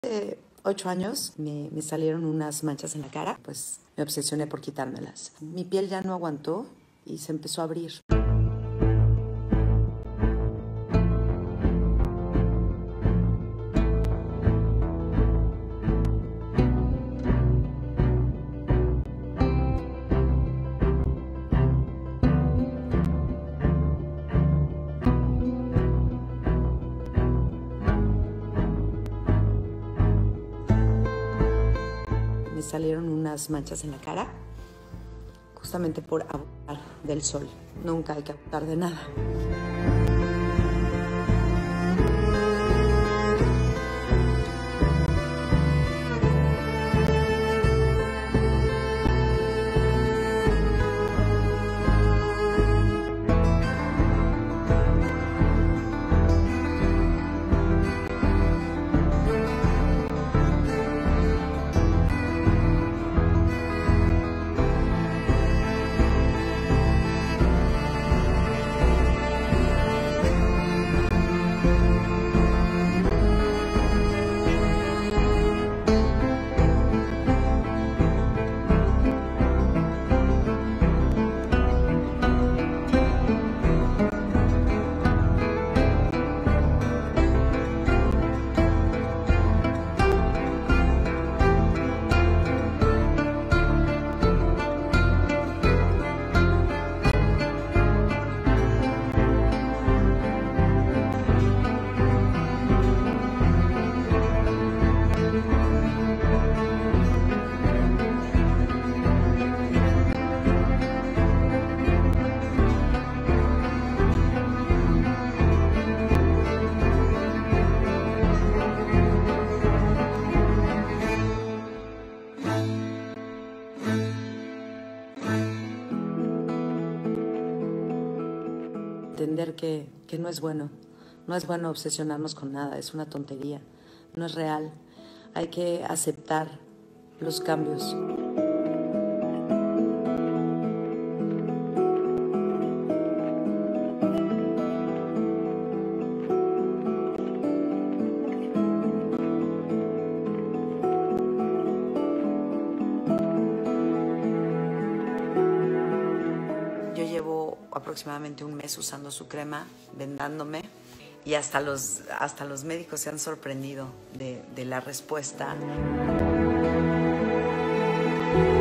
Hace 8 años me salieron unas manchas en la cara, pues me obsesioné por quitármelas. Mi piel ya no aguantó y se empezó a abrir. Me salieron unas manchas en la cara, justamente por abusar del sol. Nunca hay que abusar de nada. Entender que no es bueno. No es bueno obsesionarnos con nada, es una tontería. No es real. Hay que aceptar los cambios. Yo llevo aproximadamente un mes usando su crema, vendándome, y hasta los médicos se han sorprendido de la respuesta.